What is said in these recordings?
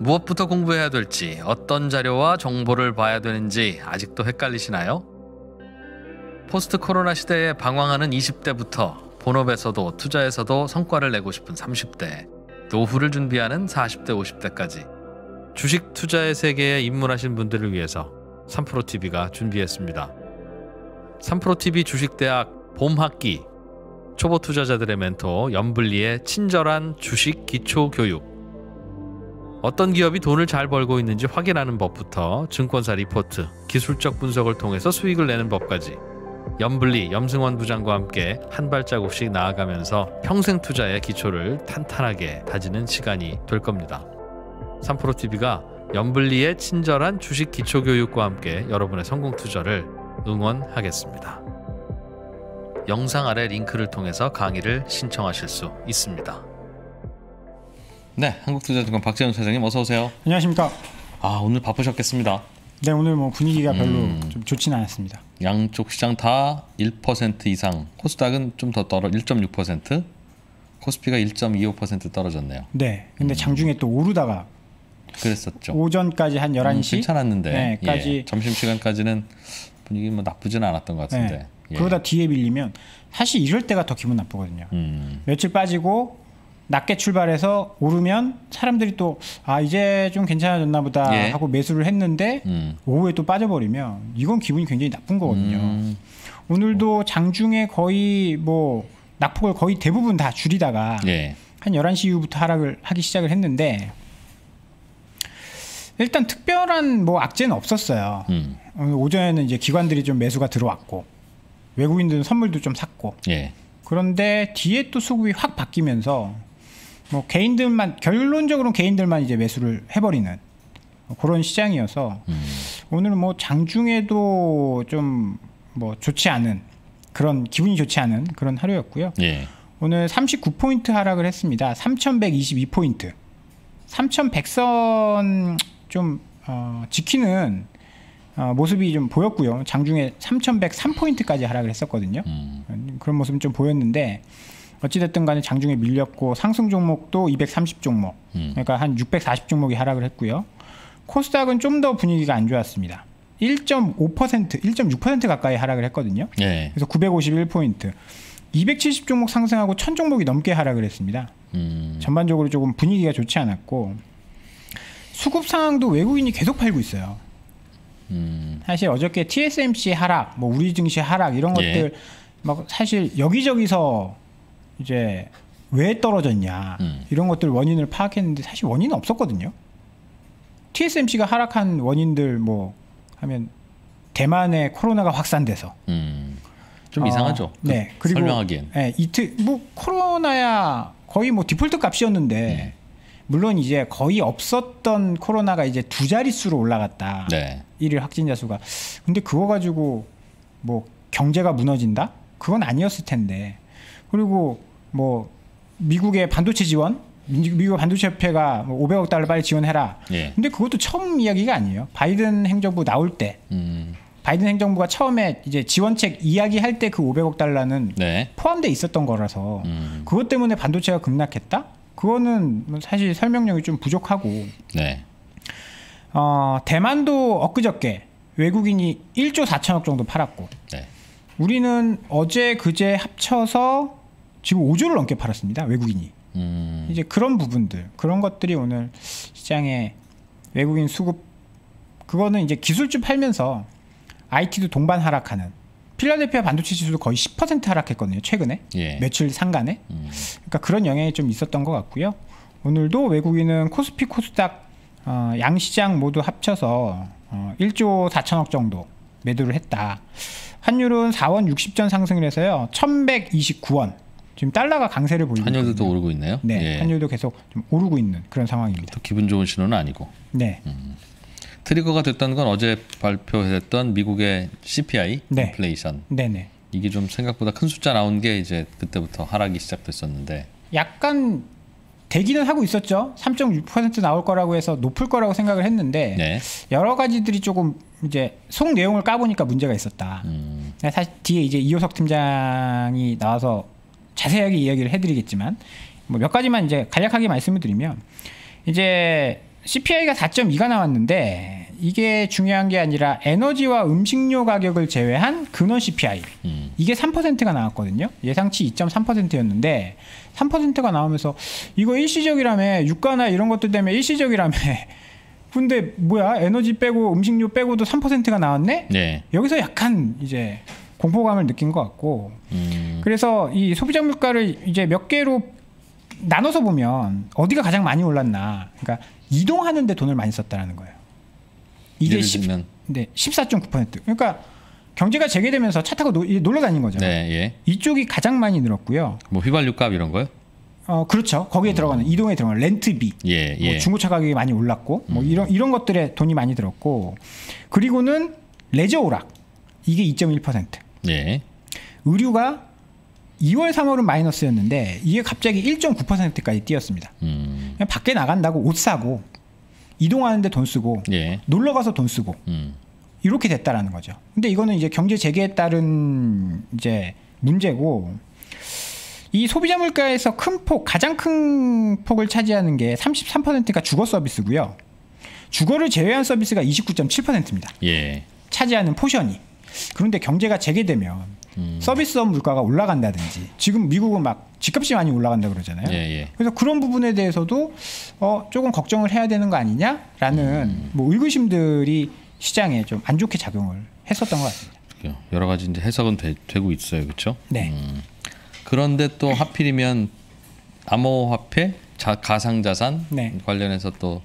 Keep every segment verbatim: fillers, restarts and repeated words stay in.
무엇부터 공부해야 될지, 어떤 자료와 정보를 봐야 되는지 아직도 헷갈리시나요? 포스트 코로나 시대에 방황하는 이십 대부터 본업에서도 투자에서도 성과를 내고 싶은 삼십 대, 노후를 준비하는 사십 대, 오십 대까지 주식 투자의 세계에 입문하신 분들을 위해서 삼프로티비가 준비했습니다. 삼프로티비 주식대학 봄학기, 초보 투자자들의 멘토 염블리의 친절한 주식 기초 교육, 어떤 기업이 돈을 잘 벌고 있는지 확인하는 법부터 증권사 리포트, 기술적 분석을 통해서 수익을 내는 법까지 염블리, 염승원 부장과 함께 한 발자국씩 나아가면서 평생 투자의 기초를 탄탄하게 다지는 시간이 될 겁니다. 삼프로티비가 염블리의 친절한 주식 기초 교육과 함께 여러분의 성공 투자를 응원하겠습니다. 영상 아래 링크를 통해서 강의를 신청하실 수 있습니다. 네, 한국투자증권 박재훈 사장님 어서 오세요. 안녕하십니까. 아, 오늘 바쁘셨겠습니다. 네, 오늘 뭐 분위기가 별로 음, 좀 좋지는 않았습니다. 양쪽 시장 다 일 퍼센트 이상, 코스닥은 좀 더 떨어 일 점 육 퍼센트, 코스피가 일 점 이오 퍼센트 떨어졌네요. 네, 근데 음. 장중에 또 오르다가 그랬었죠. 오전까지 한 열한 시 음, 괜찮았는데 네, 까지 예, 점심시간까지는 분위기 뭐 나쁘지는 않았던 것 같은데. 네, 예. 그러다 뒤에 밀리면 사실 이럴 때가 더 기분 나쁘거든요. 음. 며칠 빠지고 낮게 출발해서 오르면 사람들이 또 아 이제 좀 괜찮아졌나 보다 예. 하고 매수를 했는데 음. 오후에 또 빠져버리면 이건 기분이 굉장히 나쁜 거거든요. 음. 오늘도 장중에 거의 뭐 낙폭을 거의 대부분 다 줄이다가 예. 한 열한 시 이후부터 하락을 하기 시작을 했는데 일단 특별한 뭐 악재는 없었어요. 음. 오늘 오전에는 이제 기관들이 좀 매수가 들어왔고 외국인들은 선물도 좀 샀고 예. 그런데 뒤에 또 수급이 확 바뀌면서 뭐 개인들만 결론적으로는 개인들만 이제 매수를 해버리는 그런 시장이어서 음. 오늘은 뭐 장중에도 좀 뭐 좋지 않은 그런 기분이 좋지 않은 그런 하루였고요. 예. 오늘 삼십구 포인트 하락을 했습니다. 삼천백이십이 포인트. 삼천백 선 좀 어, 지키는 어, 모습이 좀 보였고요. 장중에 삼천백삼 포인트까지 하락을 했었거든요. 음. 그런 모습은 좀 보였는데 어찌됐든 간에 장중에 밀렸고 상승 종목도 이백삼십 종목, 음. 그러니까 한 육백사십 종목이 하락을 했고요. 코스닥은 좀 더 분위기가 안 좋았습니다. 일 점 오 퍼센트, 일 점 육 퍼센트 가까이 하락을 했거든요. 예. 그래서 구백오십일 포인트. 이백칠십 종목 상승하고 천 종목이 넘게 하락을 했습니다. 음. 전반적으로 조금 분위기가 좋지 않았고 수급 상황도 외국인이 계속 팔고 있어요. 음. 사실 어저께 티에스엠씨 하락, 뭐 우리 증시 하락 이런 예. 것들 막 사실 여기저기서 이제 왜 떨어졌냐 음. 이런 것들 원인을 파악했는데 사실 원인은 없었거든요. 티에스엠씨가 하락한 원인들 뭐 하면 대만에 코로나가 확산돼서 음. 좀 어, 이상하죠. 그 네, 그리고 설명하기엔. 네, 이틀 뭐 코로나야 거의 뭐 디폴트 값이었는데 네. 물론 이제 거의 없었던 코로나가 이제 두 자릿수로 올라갔다. 네. 일일 확진자 수가. 근데 그거 가지고 뭐 경제가 무너진다? 그건 아니었을 텐데. 그리고 뭐 미국의 반도체 지원, 미국 반도체 협회가 뭐 오백억 달러 빨리 지원해라. 예. 근데 그것도 처음 이야기가 아니에요. 바이든 행정부 나올 때, 음. 바이든 행정부가 처음에 이제 지원책 이야기할 때 그 오백억 달러는 네. 포함돼 있었던 거라서 음. 그것 때문에 반도체가 급락했다? 그거는 사실 설명력이 좀 부족하고. 네. 어, 대만도 엊그저께 외국인이 일조 사천억 정도 팔았고 네. 우리는 어제 그제 합쳐서 지금 오조를 넘게 팔았습니다. 외국인이. 음. 이제 그런 부분들 그런 것들이 오늘 시장에 외국인 수급 그거는 이제 기술주 팔면서 아이티도 동반 하락하는 필라델피아 반도체 지수도 거의 십 퍼센트 하락했거든요. 최근에. 예. 며칠 상간에. 음. 그러니까 그런 영향이 좀 있었던 것 같고요. 오늘도 외국인은 코스피 코스닥 어, 양시장 모두 합쳐서 어, 일조 사천억 정도 매도를 했다. 환율은 사 원 육십 전 상승을 해서요. 천백이십구 원. 지금 달러가 강세를 보이고 환율도 있거든요. 또 오르고 있네요. 네, 예. 환율도 계속 좀 오르고 있는 그런 상황입니다. 또 기분 좋은 신호는 아니고. 네, 트리거가 됐던 건 어제 발표했던 미국의 씨피아이 네. 인플레이션. 네, 네. 이게 좀 생각보다 큰 숫자 나온 게 이제 그때부터 하락이 시작됐었는데. 약간 대기는 하고 있었죠. 삼 점 육 퍼센트 나올 거라고 해서 높을 거라고 생각을 했는데 네. 여러 가지들이 조금 이제 속 내용을 까보니까 문제가 있었다. 음. 사실 뒤에 이제 이호석 팀장이 나와서 자세하게 이야기를 해드리겠지만 뭐 몇 가지만 이제 간략하게 말씀을 드리면 이제 씨피아이가 사 점 이가 나왔는데 이게 중요한 게 아니라 에너지와 음식료 가격을 제외한 근원 씨피아이 음. 이게 삼 퍼센트가 나왔거든요. 예상치 이 점 삼 퍼센트였는데 삼 퍼센트가 나오면서 이거 일시적이라며 유가나 이런 것들 때문에 일시적이라며 근데 뭐야 에너지 빼고 음식료 빼고도 삼 퍼센트가 나왔네? 네. 여기서 약간 이제 공포감을 느낀 것 같고 음. 그래서 이 소비자 물가를 이제 몇 개로 나눠서 보면 어디가 가장 많이 올랐나 그러니까 이동하는데 돈을 많이 썼다라는 거예요. 이게 예를 들면 네, 십사 점 구 퍼센트. 그러니까 경제가 재개되면서 차 타고 노, 놀러 다닌 거죠. 네, 예. 이쪽이 가장 많이 늘었고요. 뭐 휘발유 값 이런 거요? 어, 그렇죠. 거기에 음. 들어가는 이동에 들어가는 렌트비, 예, 예. 뭐 중고차 가격이 많이 올랐고, 뭐 음. 이런 이런 것들에 돈이 많이 들었고, 그리고는 레저 오락 이게 이 점 일 퍼센트. 예. 의류가 이월, 삼월은 마이너스였는데 이게 갑자기 일 점 구 퍼센트까지 뛰었습니다. 음. 그냥 밖에 나간다고 옷 사고 이동하는데 돈 쓰고 예. 놀러 가서 돈 쓰고 음. 이렇게 됐다라는 거죠. 근데 이거는 이제 경제 재개에 따른 이제 문제고 이 소비자 물가에서 큰 폭, 가장 큰 폭을 차지하는 게 삼십삼 퍼센트가 주거 서비스고요. 주거를 제외한 서비스가 이십구 점 칠 퍼센트입니다. 예. 차지하는 포션이. 그런데 경제가 재개되면 음. 서비스업 물가가 올라간다든지 지금 미국은 막 집값이 많이 올라간다 그러잖아요. 예, 예. 그래서 그런 부분에 대해서도 어, 조금 걱정을 해야 되는 거 아니냐라는 음. 뭐 의구심들이 시장에 좀 안 좋게 작용을 했었던 것 같습니다. 여러 가지 이제 해석은 되, 되고 있어요, 그렇죠? 네. 음. 그런데 또 하필이면 암호화폐, 자, 가상자산 네. 관련해서 또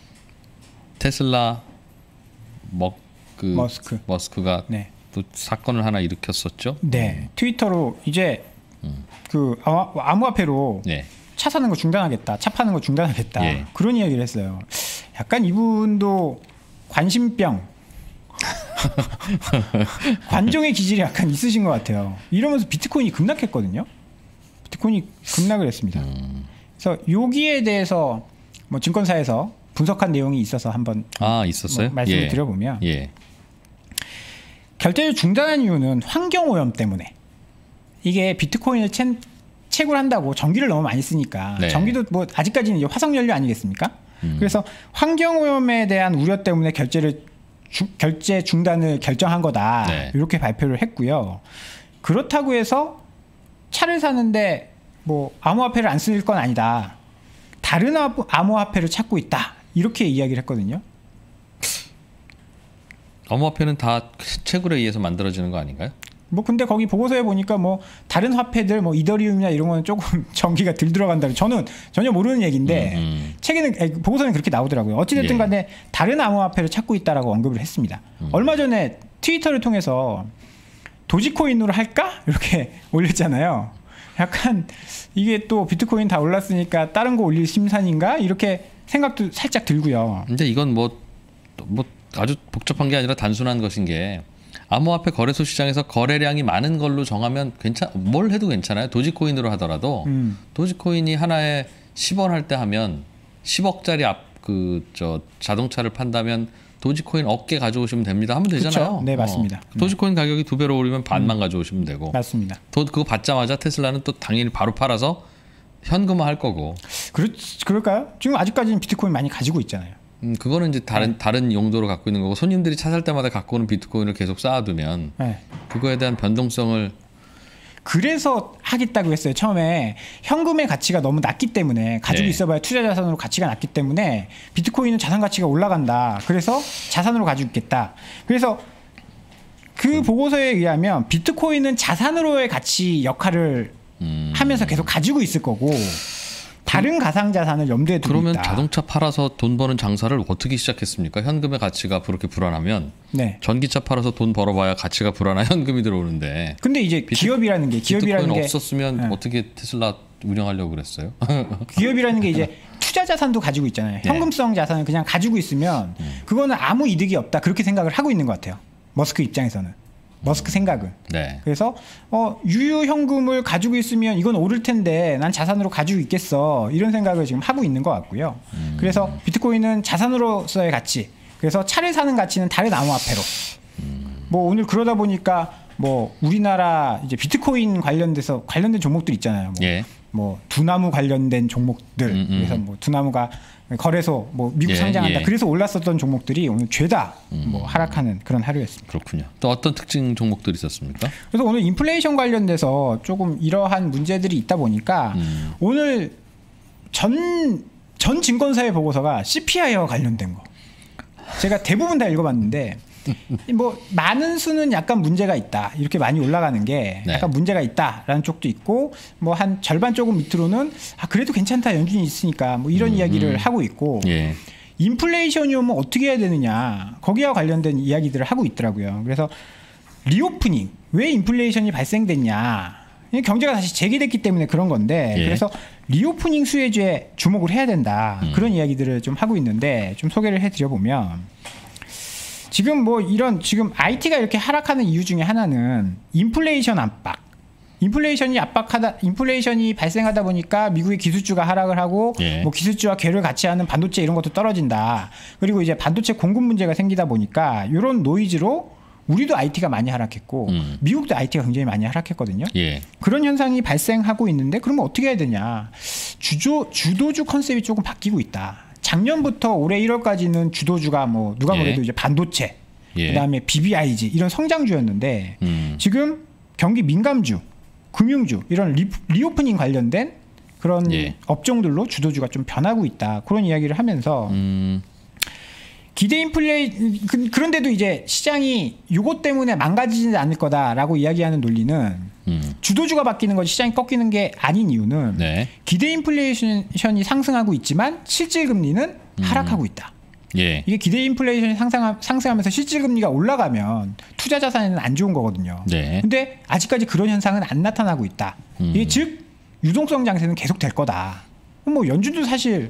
테슬라 머, 그 머스크. 머스크가 네. 또 사건을 하나 일으켰었죠. 네. 음. 트위터로 이제 음. 그 암호, 암호화폐로 네. 차 사는 거 중단하겠다, 차 파는 거 중단하겠다 예. 그런 이야기를 했어요. 약간 이분도 관심병, 관종의 기질이 약간 있으신 것 같아요. 이러면서 비트코인이 급락했거든요. 비트코인이 급락을 했습니다. 음. 그래서 여기에 대해서 뭐 증권사에서 분석한 내용이 있어서 한번 아 있었어요? 뭐 말씀을 예. 드려보면 예. 결제를 중단한 이유는 환경 오염 때문에 이게 비트코인을 채, 채굴 한다고 전기를 너무 많이 쓰니까 네. 전기도 뭐 아직까지는 이제 화석연료 아니겠습니까? 음. 그래서 환경 오염에 대한 우려 때문에 결제를 주, 결제 중단을 결정한 거다. 네. 이렇게 발표를 했고요. 그렇다고 해서 차를 사는데 뭐 암호화폐를 안 쓸 건 아니다. 다른 암호화폐를 찾고 있다. 이렇게 이야기를 했거든요. 암호화폐는 다 채굴에 의해서 만들어지는 거 아닌가요? 뭐 근데 거기 보고서에 보니까 뭐 다른 화폐들 뭐 이더리움이나 이런 거는 조금 전기가 덜 들어간다. 저는 전혀 모르는 얘기인데 음, 음. 책에는 아니, 보고서는 그렇게 나오더라고요. 어찌됐든 예. 간에 다른 암호화폐를 찾고 있다라고 언급을 했습니다. 음. 얼마 전에 트위터를 통해서 도지코인으로 할까? 이렇게 올렸잖아요. 약간 이게 또 비트코인 다 올랐으니까 다른 거 올릴 심산인가? 이렇게 생각도 살짝 들고요. 근데 이건 뭐, 뭐 아주 복잡한 게 아니라 단순한 것인 게 암호화폐 거래소 시장에서 거래량이 많은 걸로 정하면 괜찮, 뭘 해도 괜찮아요. 도지코인으로 하더라도 음. 도지코인이 하나에 십 원 할 때 하면 십억짜리 앞 그 저 자동차를 판다면 도지코인 억 개 가져오시면 됩니다. 하면 되잖아요. 그쵸? 네, 맞습니다. 어. 도지코인 가격이 두 배로 오르면 반만 음. 가져오시면 되고. 맞습니다. 도, 그거 받자마자 테슬라는 또 당연히 바로 팔아서 현금화 할 거고. 그렇, 그럴까요? 지금 아직까지는 비트코인 많이 가지고 있잖아요. 음, 그거는 이제 다른 네. 다른 용도로 갖고 있는 거고 손님들이 차 살 때마다 갖고 오는 비트코인을 계속 쌓아두면 네. 그거에 대한 변동성을 그래서 하겠다고 했어요. 처음에 현금의 가치가 너무 낮기 때문에 가지고 네. 있어봐야 투자 자산으로 가치가 낮기 때문에 비트코인은 자산 가치가 올라간다. 그래서 자산으로 가지고 있겠다. 그래서 그 음. 보고서에 의하면 비트코인은 자산으로의 가치 역할을 음. 하면서 계속 가지고 있을 거고 다른 가상자산을 염두에 두고 그러면 있다. 자동차 팔아서 돈 버는 장사를 어떻게 시작했습니까? 현금의 가치가 그렇게 불안하면 네. 전기차 팔아서 돈 벌어봐야 가치가 불안한 현금이 들어오는데 근데 이제 비트, 기업이라는 게 기업이라는 비트코인 게 없었으면 네. 어떻게 테슬라 운영하려고 그랬어요? 기업이라는 게 이제 투자 자산도 가지고 있잖아요. 네. 현금성 자산을 그냥 가지고 있으면 음. 그거는 아무 이득이 없다. 그렇게 생각을 하고 있는 것 같아요. 머스크 입장에서는. 머스크 생각은. 네. 그래서 어, 유효 현금을 가지고 있으면 이건 오를 텐데 난 자산으로 가지고 있겠어. 이런 생각을 지금 하고 있는 것 같고요. 음. 그래서 비트코인은 자산으로서의 가치. 그래서 차를 사는 가치는 다른 암호화폐로. 음. 뭐 오늘 그러다 보니까 뭐 우리나라 이제 비트코인 관련돼서 관련된 종목들 있잖아요. 뭐, 예. 뭐 두나무 관련된 종목들. 음, 음. 그래서 뭐 두나무가 거래소 뭐 미국 예, 상장한다. 예. 그래서 올랐었던 종목들이 오늘 죄다 음. 뭐 하락하는 그런 하루였습니다. 그렇군요. 또 어떤 특징 종목들이 있었습니까? 그래서 오늘 인플레이션 관련돼서 조금 이러한 문제들이 있다 보니까 음. 오늘 전, 전 증권사의 보고서가 씨피아이와 관련된 거. 제가 대부분 다 읽어봤는데 뭐 많은 수는 약간 문제가 있다 이렇게 많이 올라가는 게 네. 약간 문제가 있다라는 쪽도 있고 뭐 한 절반 조금 밑으로는 아 그래도 괜찮다 연준이 있으니까 뭐 이런 음, 이야기를 음. 하고 있고 예. 인플레이션이 오면 어떻게 해야 되느냐 거기와 관련된 이야기들을 하고 있더라고요. 그래서 리오프닝 왜 인플레이션이 발생됐냐 경제가 다시 재개됐기 때문에 그런 건데 예. 그래서 리오프닝 수혜주에 주목을 해야 된다 음. 그런 이야기들을 좀 하고 있는데 좀 소개를 해드려 보면 지금 뭐 이런 지금 아이티가 이렇게 하락하는 이유 중에 하나는 인플레이션 압박. 인플레이션이 압박하다, 인플레이션이 발생하다 보니까 미국의 기술주가 하락을 하고 예. 뭐 기술주와 궤를 같이 하는 반도체 이런 것도 떨어진다. 그리고 이제 반도체 공급 문제가 생기다 보니까 이런 노이즈로 우리도 아이티가 많이 하락했고 음. 미국도 아이티가 굉장히 많이 하락했거든요. 예. 그런 현상이 발생하고 있는데 그러면 어떻게 해야 되냐? 주조 주도주 컨셉이 조금 바뀌고 있다. 작년부터 올해 일월까지는 주도주가 뭐 누가 예. 뭐래도 이제 반도체, 예. 그다음에 비비아이지 이런 성장주였는데 음. 지금 경기 민감주, 금융주 이런 리, 리오프닝 관련된 그런 예. 업종들로 주도주가 좀 변하고 있다. 그런 이야기를 하면서 음. 기대 인플레이 그, 그런데도 이제 시장이 요것 때문에 망가지지 않을 거다라고 이야기하는 논리는 음. 주도주가 바뀌는 것이 시장이 꺾이는 게 아닌 이유는 네. 기대 인플레이션이 상승하고 있지만 실질 금리는 하락하고 있다. 예. 이게 기대 인플레이션이 상승하, 상승하면서 실질 금리가 올라가면 투자 자산에는 안 좋은 거거든요. 네. 근데 아직까지 그런 현상은 안 나타나고 있다. 음. 이게 즉 유동성 장세는 계속 될 거다. 뭐 연준도 사실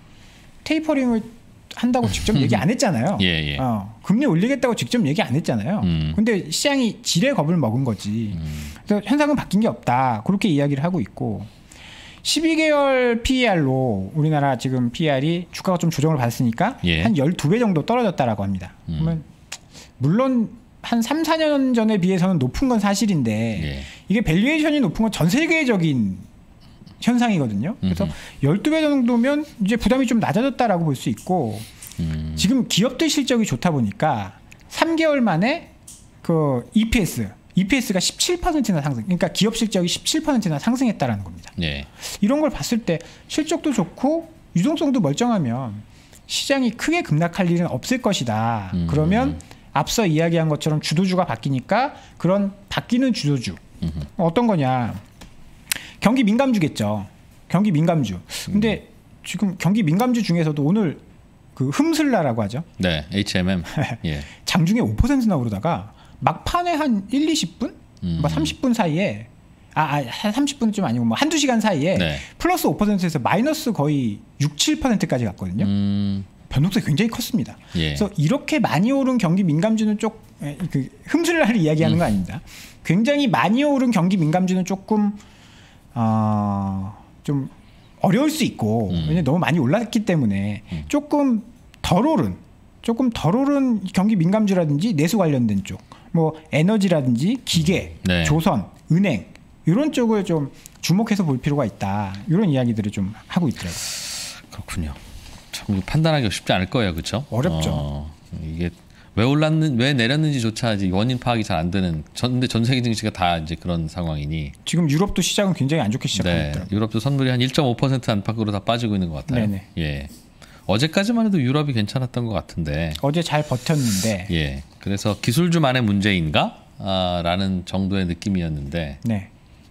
테이퍼링을 한다고 직접 얘기 안 했잖아요. 예, 예. 어, 금리 올리겠다고 직접 얘기 안 했잖아요. 음. 근데 시장이 지레 겁을 먹은 거지. 음. 그래서 현상은 바뀐 게 없다. 그렇게 이야기를 하고 있고 십이 개월 피이알로 우리나라 지금 피이알이 주가가 좀 조정을 받았으니까 예. 한 십이 배 정도 떨어졌다라고 합니다. 음. 그러면 물론 한 삼, 사 년 전에 비해서는 높은 건 사실인데 예. 이게 밸류에이션이 높은 건 전 세계적인 현상이거든요. 그래서 십이 배 정도면 이제 부담이 좀 낮아졌다라고 볼 수 있고 음. 지금 기업들 실적이 좋다 보니까 삼 개월 만에 그 이피에스, 이피에스가 십칠 퍼센트나 상승. 그러니까 기업 실적이 십칠 퍼센트나 상승했다라는 겁니다. 예. 이런 걸 봤을 때 실적도 좋고 유동성도 멀쩡하면 시장이 크게 급락할 일은 없을 것이다. 음. 그러면 앞서 이야기한 것처럼 주도주가 바뀌니까 그런 바뀌는 주도주 음흠. 어떤 거냐? 경기 민감주겠죠. 경기 민감주. 근데 지금 경기 민감주 중에서도 오늘 그 흠슬라라고 하죠. 네. 에이치엠엠. 예. 장중에 오 퍼센트나 오르다가 막판에 한 일, 이십 분? 음. 뭐 삼십 분 사이에 아, 아, 한 삼십 분은 좀 아니고 뭐 한두 시간 사이에 네. 플러스 오 퍼센트에서 마이너스 거의 육, 칠 퍼센트까지 갔거든요. 음. 변동성이 굉장히 컸습니다. 예. 그래서 이렇게 많이 오른 경기 민감주는 쪽, 에, 그 흠슬라를 이야기하는 음. 건 아닙니다. 굉장히 많이 오른 경기 민감주는 조금 어, 좀 어려울 수 있고 음. 왜냐면 너무 많이 올랐기 때문에 음. 조금 덜 오른 조금 덜 오른 경기 민감주라든지 내수 관련된 쪽, 뭐 에너지라든지 기계, 네. 조선, 은행 이런 쪽을 좀 주목해서 볼 필요가 있다. 이런 이야기들을 좀 하고 있더라고요. 그렇군요. 참 판단하기 쉽지 않을 거예요, 그렇죠? 어렵죠. 어, 이게 왜 올랐는, 왜 내렸는지조차 아직 원인 파악이 잘 안 되는. 전, 근데 전 세계 증시가 다 이제 그런 상황이니. 지금 유럽도 시작은 굉장히 안 좋게 시작하고 네, 있더라고요. 유럽도 선물이 한 일 점 오 퍼센트 안팎으로 다 빠지고 있는 것 같아요. 네네. 예. 어제까지만 해도 유럽이 괜찮았던 것 같은데. 어제 잘 버텼는데, 예. 그래서 기술주만의 문제인가? 아, 라는 정도의 느낌이었는데. 네,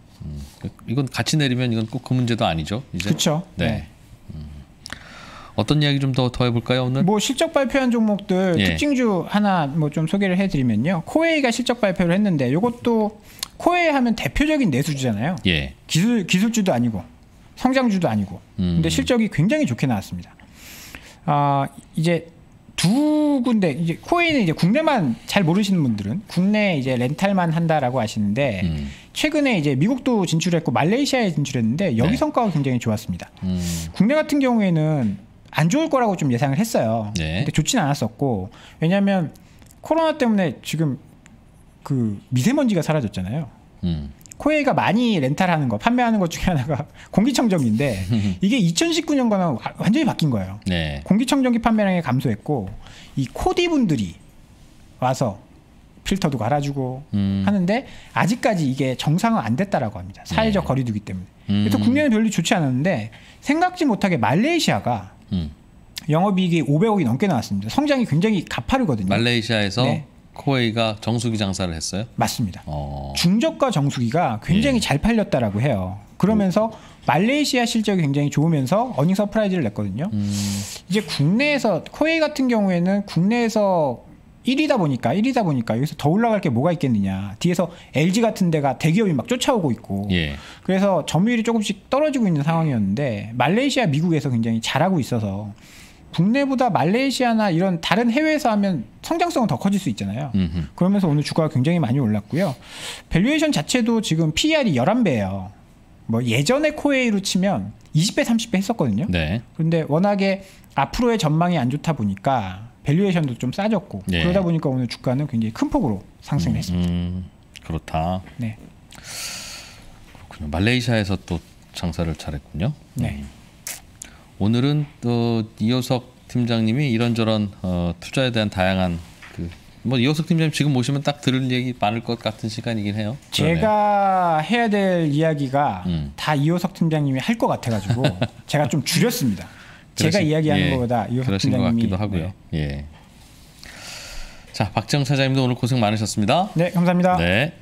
이건 같이 내리면 이건 꼭 그 문제도 아니죠. 이제. 그렇죠. 네. 음. 어떤 이야기 좀 더 더 해볼까요 오늘? 뭐 실적 발표한 종목들 예. 특징주 하나 뭐 좀 소개를 해드리면요. 코웨이가 실적 발표를 했는데 이것도 코웨이 하면 대표적인 내수주잖아요. 예. 기술 기술주도 아니고 성장주도 아니고, 음. 근데 실적이 굉장히 좋게 나왔습니다. 아 이제 두 군데 이제 코웨이는 이제 국내만 잘 모르시는 분들은 국내 이제 렌탈만 한다라고 아시는데 음. 최근에 이제 미국도 진출했고 말레이시아에 진출했는데 여기 네. 성과가 굉장히 좋았습니다. 음. 국내 같은 경우에는 안 좋을 거라고 좀 예상을 했어요. 네. 근데 좋진 않았었고 왜냐하면 코로나 때문에 지금 그 미세먼지가 사라졌잖아요. 음. 코웨이가 많이 렌탈하는 거, 판매하는 것 중에 하나가 공기청정기인데 이게 이천십구 년과는 완전히 바뀐 거예요. 네. 공기청정기 판매량이 감소했고 이 코디 분들이 와서 필터도 갈아주고 음. 하는데 아직까지 이게 정상은 안 됐다라고 합니다. 사회적 네. 거리두기 때문에. 음. 그래서 국내는 별로 좋지 않았는데 생각지 못하게 말레이시아가 음. 영업이익이 오백억이 넘게 나왔습니다. 성장이 굉장히 가파르거든요. 말레이시아에서 네. 코웨이가 정수기 장사를 했어요? 맞습니다. 어. 중저가 정수기가 굉장히 예. 잘 팔렸다라고 해요. 그러면서 오. 말레이시아 실적이 굉장히 좋으면서 어닝 서프라이즈를 냈거든요. 음. 이제 국내에서 코웨이 같은 경우에는 국내에서 일 위다 보니까 일 위다 보니까 여기서 더 올라갈 게 뭐가 있겠느냐. 뒤에서 엘지 같은 데가 대기업이 막 쫓아오고 있고 예. 그래서 점유율이 조금씩 떨어지고 있는 상황이었는데 말레이시아, 미국에서 굉장히 잘하고 있어서 국내보다 말레이시아나 이런 다른 해외에서 하면 성장성은 더 커질 수 있잖아요. 음흠. 그러면서 오늘 주가가 굉장히 많이 올랐고요. 밸류에이션 자체도 지금 피이알이 열한 배예요. 뭐 예전에 코웨이로 치면 이십 배, 삼십 배 했었거든요. 네. 그런데 워낙에 앞으로의 전망이 안 좋다 보니까 밸류에이션도 좀 싸졌고 네. 그러다 보니까 오늘 주가는 굉장히 큰 폭으로 상승했습니다. 음, 음, 그렇다. 네. 그렇군요. 말레이시아에서 또 장사를 잘했군요. 네. 음. 오늘은 또 이호석 팀장님이 이런저런 어, 투자에 대한 다양한 그 뭐 이호석 팀장님 지금 모시면 딱 들을 얘기 많을 것 같은 시간이긴 해요. 제가 그러네요. 해야 될 이야기가 음. 다 이호석 팀장님이 할 것 같아가지고 제가 좀 줄였습니다. 제가 그러신, 이야기하는 예, 것보다 이호석 그러신 팀장님이 것 같기도 하고요. 네. 예. 자, 박정 차장님도 오늘 고생 많으셨습니다. 네, 감사합니다. 네.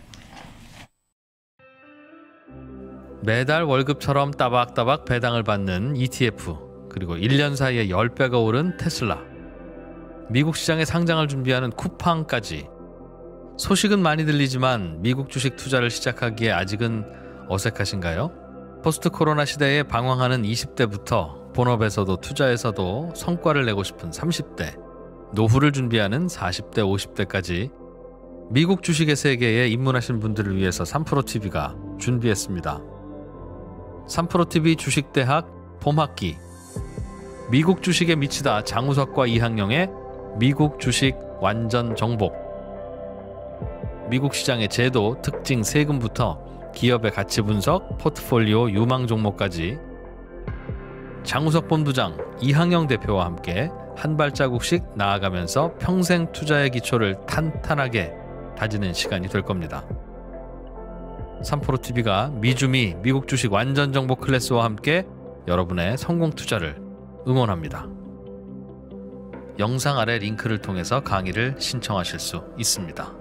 매달 월급처럼 따박따박 배당을 받는 이티에프, 그리고 일 년 사이에 십 배가 오른 테슬라, 미국 시장에 상장을 준비하는 쿠팡까지. 소식은 많이 들리지만 미국 주식 투자를 시작하기에 아직은 어색하신가요? 포스트 코로나 시대에 방황하는 이십 대부터 본업에서도 투자에서도 성과를 내고 싶은 삼십 대, 노후를 준비하는 사십 대, 오십 대까지 미국 주식의 세계에 입문하신 분들을 위해서 삼프로티비가 준비했습니다. 삼프로티비 주식대학 봄학기, 미국 주식에 미치다 장우석과 이항영의 미국 주식 완전 정복, 미국 시장의 제도, 특징, 세금부터 기업의 가치 분석, 포트폴리오 유망 종목까지 장우석 본부장, 이항영 대표와 함께 한 발자국씩 나아가면서 평생 투자의 기초를 탄탄하게 다지는 시간이 될 겁니다. 삼프로티비가 미주미 미국 주식 완전 정보 클래스와 함께 여러분의 성공 투자를 응원합니다. 영상 아래 링크를 통해서 강의를 신청하실 수 있습니다.